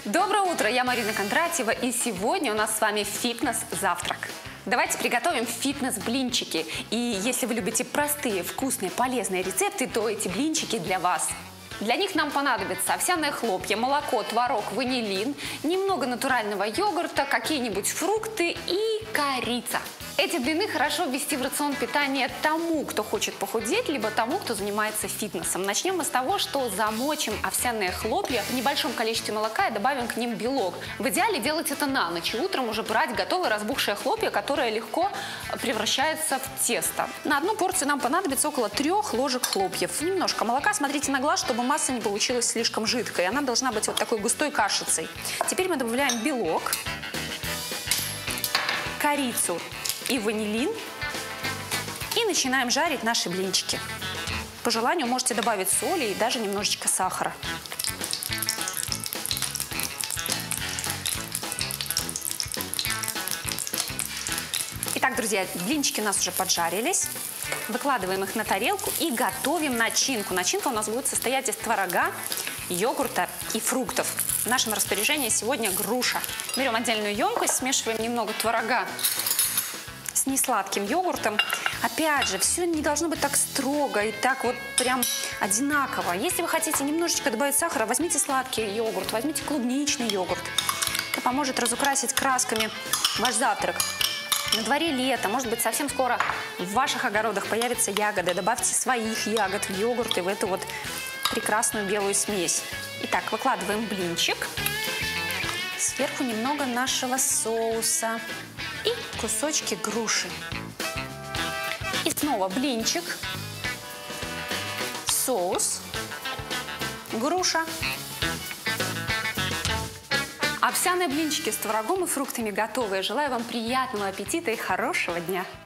Доброе утро, я Марина Кондратьева, и сегодня у нас с вами фитнес-завтрак. Давайте приготовим фитнес-блинчики. И если вы любите простые, вкусные, полезные рецепты, то эти блинчики для вас. Для них нам понадобится овсяное хлопья, молоко, творог, ванилин, немного натурального йогурта, какие-нибудь фрукты и корица. Эти блины хорошо ввести в рацион питания тому, кто хочет похудеть, либо тому, кто занимается фитнесом. Начнем мы с того, что замочим овсяные хлопья в небольшом количестве молока и добавим к ним белок. В идеале делать это на ночь и утром уже брать готовые разбухшие хлопья, которые легко превращаются в тесто. На одну порцию нам понадобится около 3 ложек хлопьев. Немножко молока, смотрите на глаз, чтобы масса не получилась слишком жидкой. Она должна быть вот такой густой кашицей. Теперь мы добавляем белок, корицу и ванилин и начинаем жарить наши блинчики. По желанию можете добавить соли и даже немножечко сахара. Итак, друзья, блинчики у нас уже поджарились. Выкладываем их на тарелку и готовим начинку. Начинка у нас будет состоять из творога, йогурта и фруктов. В нашем распоряжении сегодня груша. Берем отдельную емкость, смешиваем немного творога с несладким йогуртом. Опять же, все не должно быть так строго и так вот прям одинаково. Если вы хотите немножечко добавить сахара, возьмите сладкий йогурт, возьмите клубничный йогурт. Это поможет разукрасить красками ваш завтрак. На дворе лето, может быть, совсем скоро в ваших огородах появятся ягоды. Добавьте своих ягод в йогурт и в эту вот прекрасную белую смесь. Итак, выкладываем блинчик. Сверху немного нашего соуса и кусочки груши. И снова блинчик, соус, груша. Овсяные блинчики с творогом и фруктами готовы. Желаю вам приятного аппетита и хорошего дня!